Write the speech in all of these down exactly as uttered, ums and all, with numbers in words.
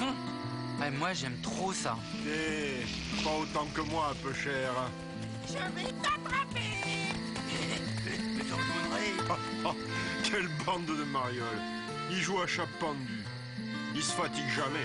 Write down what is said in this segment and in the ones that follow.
fond. Ouais, moi, j'aime trop ça. Eh, pas autant que moi, un peu cher. Je vais t'attraper. Mais j'en donnerai. Quelle bande de marioles. Ils jouent à chape pendue. Ils se fatiguent jamais.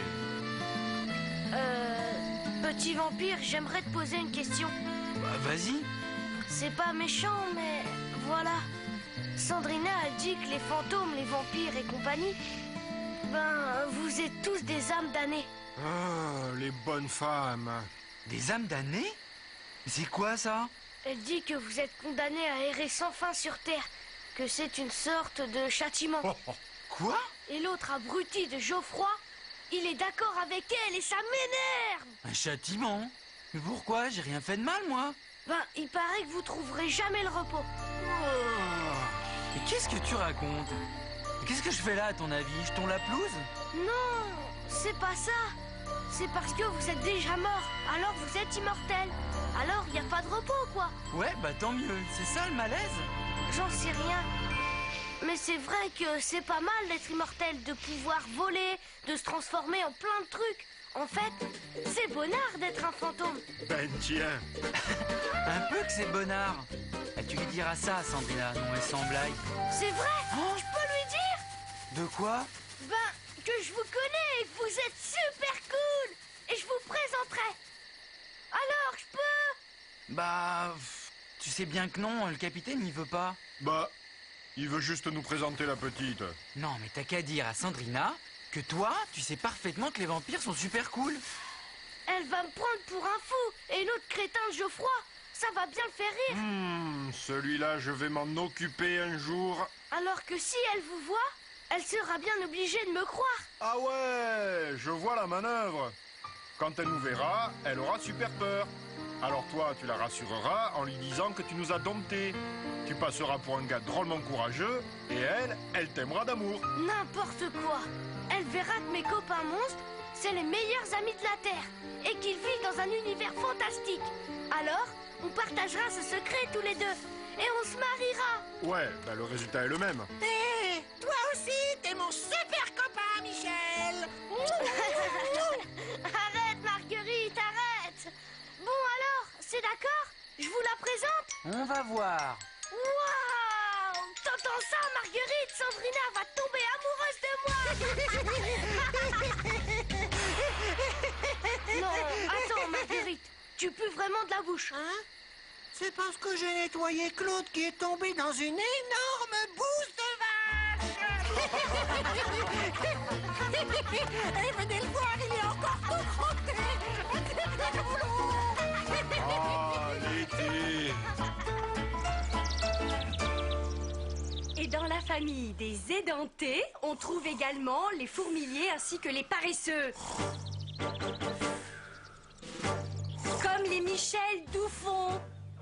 Euh... Petit vampire, j'aimerais te poser une question. Bah, vas-y. C'est pas méchant, mais voilà. Sandrina a dit que les fantômes, les vampires et compagnie, ben, vous êtes tous des âmes damnées. Ah, les bonnes femmes. Des âmes damnées? C'est quoi ça? Elle dit que vous êtes condamnés à errer sans fin sur Terre, que c'est une sorte de châtiment. Oh, oh. Quoi? Et l'autre abruti de Geoffroy, il est d'accord avec elle et ça m'énerve. Un châtiment? Mais pourquoi? J'ai rien fait de mal, moi. Ben, il paraît que vous trouverez jamais le repos. Mais qu'est-ce que tu racontes? Qu'est-ce que je fais là, à ton avis? Je tombe la pelouse? Non, c'est pas ça. C'est parce que vous êtes déjà mort, alors vous êtes immortel. Alors il n'y a pas de repos, quoi. Ouais, bah tant mieux. C'est ça le malaise? J'en sais rien. Mais c'est vrai que c'est pas mal d'être immortel, de pouvoir voler, de se transformer en plein de trucs. En fait, c'est bonnard d'être un fantôme. Ben tiens. Un peu que c'est bonnard. Ah, tu lui diras ça, Sandrina, non, mais sans blague. C'est vrai, Oh. je peux lui dire. De quoi? Ben, que je vous connais et que vous êtes super cool. Et je vous présenterai. Alors, je peux? Bah... pff, tu sais bien que non, le capitaine il veut pas. Bah, il veut juste nous présenter la petite. Non, mais t'as qu'à dire à Sandrina que toi, tu sais parfaitement que les vampires sont super cool. Elle va me prendre pour un fou. Et l'autre crétin de Geoffroy, ça va bien le faire rire. Hmm, celui-là, je vais m'en occuper un jour. Alors que si elle vous voit, elle sera bien obligée de me croire. Ah ouais, je vois la manœuvre. Quand elle nous verra, elle aura super peur. Alors toi, tu la rassureras en lui disant que tu nous as domptés. Tu passeras pour un gars drôlement courageux et elle, elle t'aimera d'amour. N'importe quoi. Elle verra que mes copains monstres, c'est les meilleurs amis de la Terre et qu'ils vivent dans un univers fantastique. Alors, on partagera ce secret tous les deux et on se mariera. Ouais, bah le résultat est le même. Hé, toi aussi, t'es mon super copain, Michel. Arrête, Marguerite, arrête. Bon alors, c'est d'accord? Je vous la présente? On va voir. Waouh! T'entends ça, Marguerite? Sandrina va tomber amoureuse de moi. Non, attends, Marguerite. Tu pues vraiment de la bouche. Hein? C'est parce que j'ai nettoyé Claude qui est tombé dans une énorme bouse de vache. Et venez le voir, il est encore tout crotté. Ah, l'été. Et dans la famille des édentés, on trouve également les fourmiliers ainsi que les paresseux. Comme les Michel Douffon.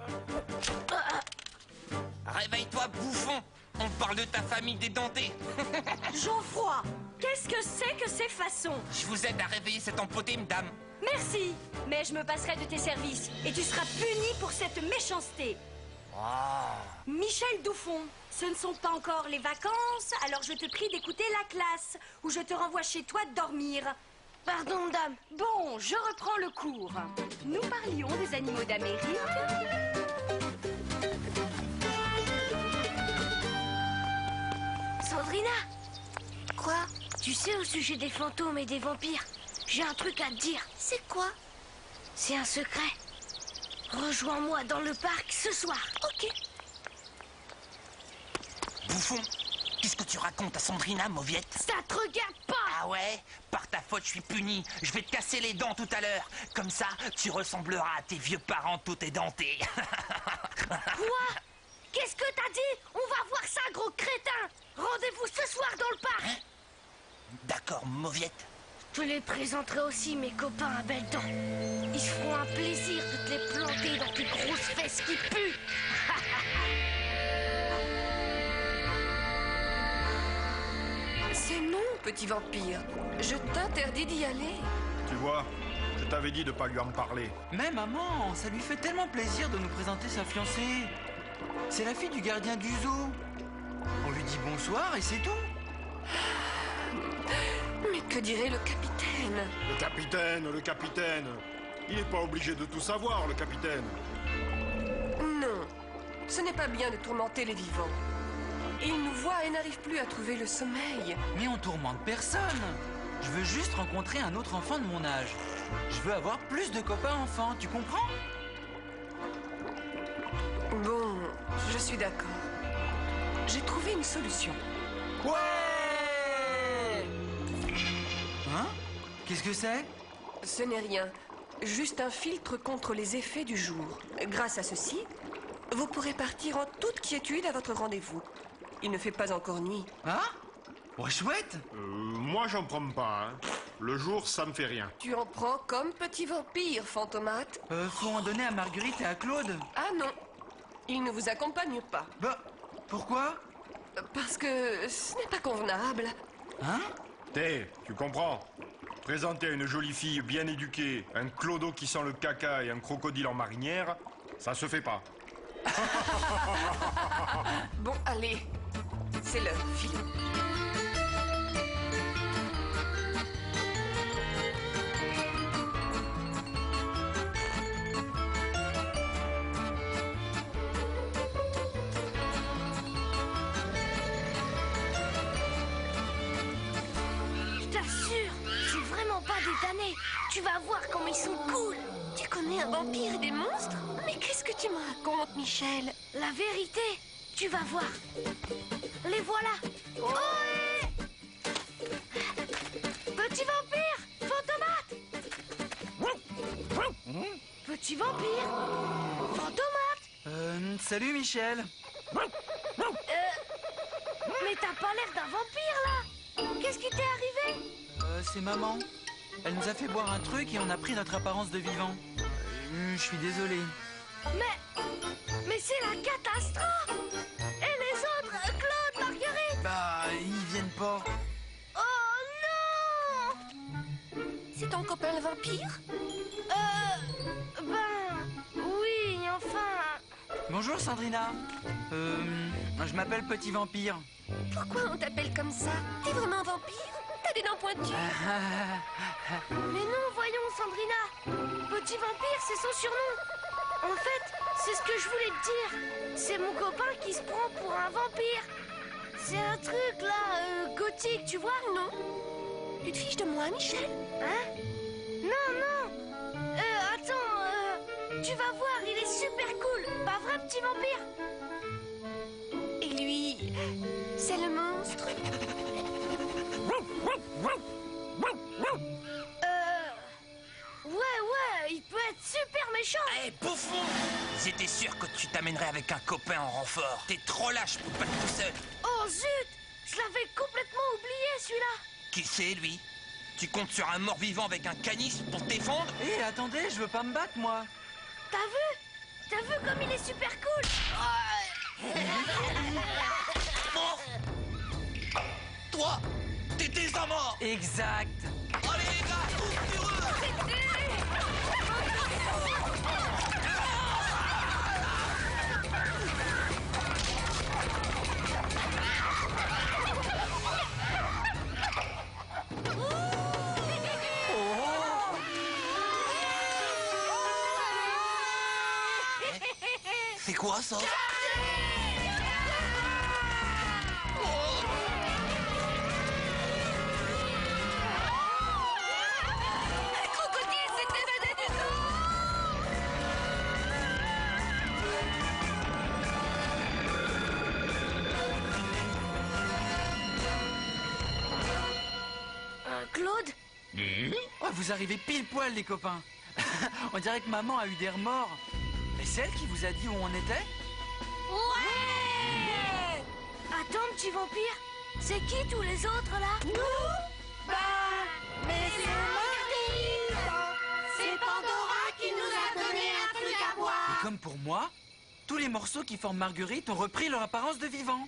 Réveille-toi, bouffon! On parle de ta famille dédentée. Geoffroy, qu'est-ce que c'est que ces façons? Je vous aide à réveiller cet empoté, madame. Merci, mais je me passerai de tes services et tu seras puni pour cette méchanceté. Michel Douffon, ce ne sont pas encore les vacances, alors je te prie d'écouter la classe ou je te renvoie chez toi dormir. Pardon, dame. Bon, je reprends le cours. Nous parlions des animaux d'Amérique. Sandrina. Quoi? Tu sais, au sujet des fantômes et des vampires, j'ai un truc à te dire. C'est quoi? C'est un secret. Rejoins-moi dans le parc ce soir. Ok. Bouffon, qu'est-ce que tu racontes à Sandrina, mauviette? Ça te regarde pas. Ah ouais? Par ta faute, je suis puni. Je vais te casser les dents tout à l'heure. Comme ça, tu ressembleras à tes vieux parents tout édentés. Quoi? Qu'est-ce que t'as dit? On va voir ça, gros crétin. Rendez-vous ce soir dans le parc. Hein? D'accord, mauviette. Je les présenterai aussi, mes copains à belles dents. Ils se feront un plaisir de te les planter dans tes grosses fesses qui puent. C'est non, petit vampire. Je t'interdis d'y aller. Tu vois, je t'avais dit de pas lui en parler. Mais maman, ça lui fait tellement plaisir de nous présenter sa fiancée. C'est la fille du gardien du zoo. On lui dit bonsoir et c'est tout. Mais que dirait le capitaine? Le capitaine, le capitaine. Il n'est pas obligé de tout savoir, le capitaine. Non, ce n'est pas bien de tourmenter les vivants. Ils nous voient et n'arrivent plus à trouver le sommeil. Mais on tourmente personne. Je veux juste rencontrer un autre enfant de mon âge. Je veux avoir plus de copains enfants, tu comprends? Bon, je suis d'accord. J'ai trouvé une solution. Ouais! Hein? Qu'est-ce que c'est? Ce n'est rien, juste un filtre contre les effets du jour. Grâce à ceci, vous pourrez partir en toute quiétude à votre rendez-vous. Il ne fait pas encore nuit. Hein? Ouais, chouette! Euh, moi, j'en prends pas. Hein. Le jour, ça me fait rien. Tu en prends comme petit vampire, Fantomate. Euh, faut en donner à Marguerite et à Claude. Ah non, ils ne vous accompagnent pas. Bah, pourquoi? Parce que ce n'est pas convenable. Hein? Té, tu comprends? Présenter à une jolie fille bien éduquée un clodo qui sent le caca et un crocodile en marinière, ça se fait pas. Bon, allez, c'est l'heure, filons. Je t'assure, je suis vraiment pas détanné. Tu vas voir comme ils sont cool. Tu connais un vampire et des monstres? Mais qu'est-ce que tu me racontes, Michel? La vérité, tu vas voir. Les voilà. Ohé! Petit vampire, Fantomate. Petit vampire, Fantomate. Euh, salut Michel. Euh, mais t'as pas l'air d'un vampire là. Qu'est-ce qui t'est arrivé? Euh, c'est maman. Elle nous a fait boire un truc et on a pris notre apparence de vivant. Euh, je suis désolé. Mais, mais c'est la catastrophe. Et les autres, Claude, Marguerite. Bah, ils viennent pas. Oh non. C'est ton copain le vampire? Euh, ben, oui, enfin. Bonjour Sandrina. Euh, je m'appelle Petit Vampire. Pourquoi on t'appelle comme ça? T'es vraiment un vampire? T'as des dents pointues? Mais non, voyons, Sandrina. Petit vampire, c'est son surnom. En fait, c'est ce que je voulais te dire. C'est mon copain qui se prend pour un vampire. C'est un truc, là, euh, gothique, tu vois, non? Tu te fiches de moi, Michel? Hein? Non, non. Euh, attends, euh, tu vas voir, il est super cool. Pas vrai, petit vampire? Et lui, c'est le monstre? Euh... Ouais, ouais, il peut être super méchant. Eh, bouffon! J'étais sûr que tu t'amènerais avec un copain en renfort. T'es trop lâche pour pas être tout seul. Oh zut! Je l'avais complètement oublié, celui-là. Qui c'est, lui? Tu comptes sur un mort-vivant avec un canis pour te défendre? Hé, attendez, je veux pas me battre, moi. T'as vu? T'as vu comme il est super cool? Bon. Toi, t'es déjà mort. Exact. Allez, les gars, cours sur eux. C'est quoi ça? Un crocodile s'est évadé du zoo! Euh, Claude? Oh, vous arrivez pile poil, les copains. On dirait que maman a eu des remords. Mais c'est elle qui vous a dit où on était? Ouais! Attends, petit vampire. C'est qui tous les autres, là? Nous? Bah... Mais c'est Marguerite! C'est Pandora qui nous a donné un truc à boire! Et comme pour moi, tous les morceaux qui forment Marguerite ont repris leur apparence de vivant.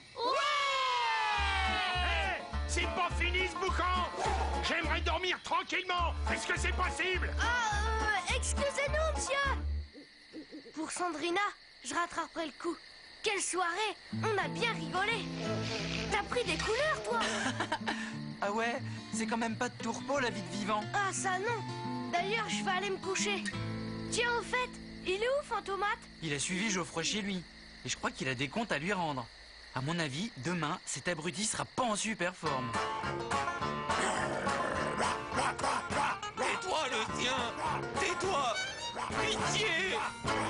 Hé! C'est pas fini ce boucan! J'aimerais dormir tranquillement! Est-ce que c'est possible? Ah, euh, excusez-nous, monsieur! Pour Sandrina, je rattraperai le coup. quelle soirée! On a bien rigolé! T'as pris des couleurs, toi! Ah ouais, c'est quand même pas de tourpeau la vie de vivant. Ah, ça non! D'ailleurs, je vais aller me coucher. Tiens, au fait, il est où, Fantomate? Il a suivi Geoffroy chez lui. Et je crois qu'il a des comptes à lui rendre. À mon avis, demain, cet abruti sera pas en super forme. Tais-toi, le tien! Tais-toi! Pitié!